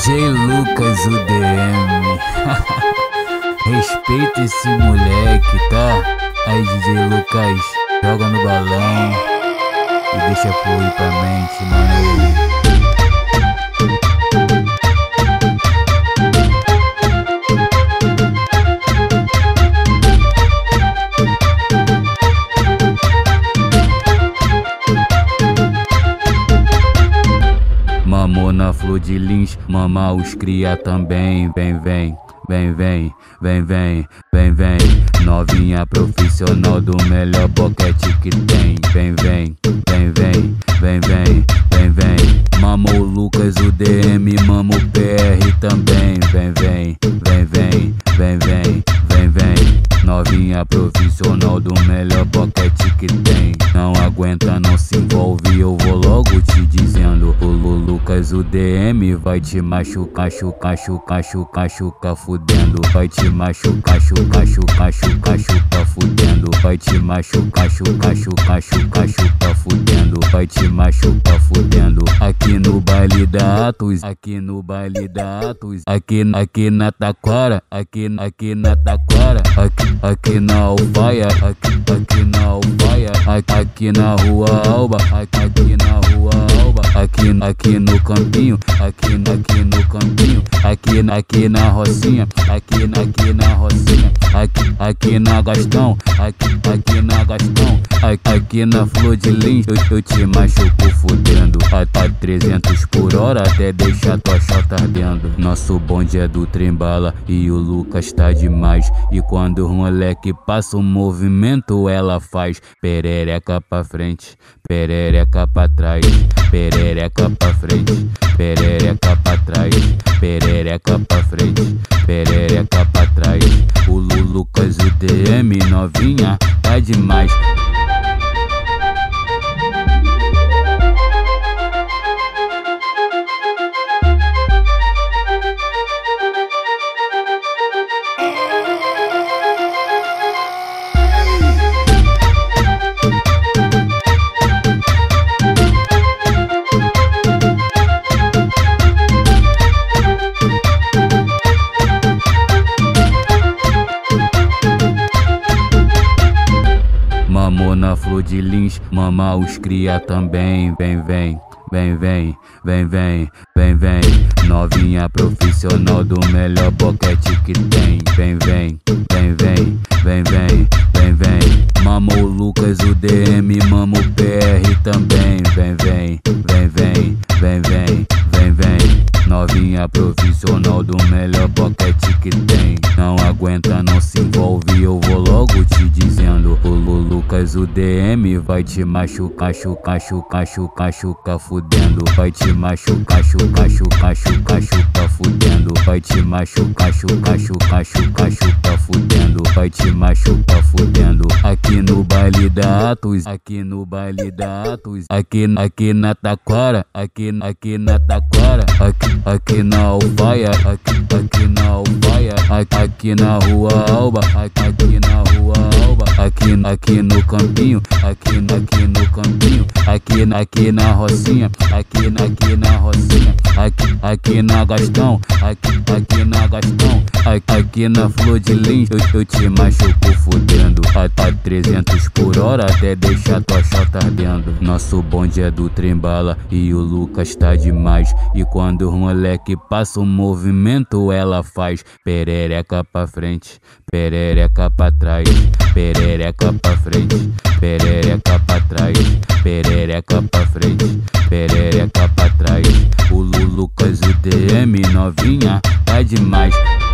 DJ Lucas, o DM. Respeita esse moleque, tá? Aí DJ Lucas, joga no balão e deixa fluir pra mente, mano. Mamou na flor de lins, mama os cria também. Vem, vem, vem, vem, vem, vem, vem, vem. Novinha profissional do melhor boquete que tem. Vem, vem, vem, vem, vem, vem, vem, vem. Mamou o Lucas, o DM, mama o PR também. Vem, vem, vem, vem, vem, vem, vem, vem. Novinha profissional do melhor boquete que tem. Não aguenta, não se envolve, eu vou logo te dizendo. O Lucas, o DM vai te machucar, chucar, chucar, chucar, chucar, fudendo. Vai te machucar, chucar, chucar, chucar, chucar, fudendo. Vai te machucar, chucar, chucar, chucar, chucar, fudendo. Vai te machucar, fudendo. Aqui no baile da Atos, aqui no baile da Atos, aqui na Taquara, aqui na Taquara, aqui na Alfaia, aqui na Alfaia, aqui na Rua Alba, aqui na Rua Alba, aqui no Campinho, aqui no Campinho, aqui na Rocinha, aqui na Rocinha, aqui na Gastão, aqui na Gastão, aqui na Flor de Lins, eu te machuco fudendo a 300 por hora até deixar tua chota ardendo. Nosso bonde é do trembala e o Lucas tá demais. E quando o moleque passa o movimento, ela faz perereca pra frente, perereca pra trás, perereca pra frente, perereca pra trás, perereca pra frente, perereca pra trás. O Lucas, o DM, novinha, tá demais. Mamou na flor de lins, mama os cria também. Vem, vem, vem, vem, vem, vem, vem, vem. Novinha profissional do melhor boquete que tem. Vem, vem, vem, vem, vem, vem, vem, vem. Mamou o Lucas, o DM, mama o PR também. Vem, vem, vem, vem, vem, vem, vem, vem. Novinha profissional do melhor boquete que tem. Não aguenta, não se envolve, eu vou logo te dizendo. O Lucas, o DM vai te machucar, chucar, chucar, chucar, chucar, fudendo. Vai te machucar, chucar, chucar, chucar, chucar, fudendo. Vai te machucar, chucar, chucar, chucar, chucar, fudendo. Vai te machucar, fudendo. Aqui no baile da Atos, aqui no baile da Atos, aqui na Taquara, aqui na Taquara, aqui na Alfaia, aqui na Alfaia, aqui na Rua Alba, aqui na Rua Alba, aqui no Campinho, aqui no Campinho, aqui na Rocinha, aqui na Rocinha, aqui na Gastão, aqui na Gastão, aqui na Flor de Lins, eu te machuco fudendo a 300 por hora até deixar tua chota ardendo. Nosso bonde é do trembala e o Lucas tá demais. E quando o moleque passa o movimento, ela faz perereca pra frente, perereca pra trás, perereca pra frente, perereca pra trás, perereca pra frente, perereca pra trás. O Lucas, o DM, novinha, tá demais.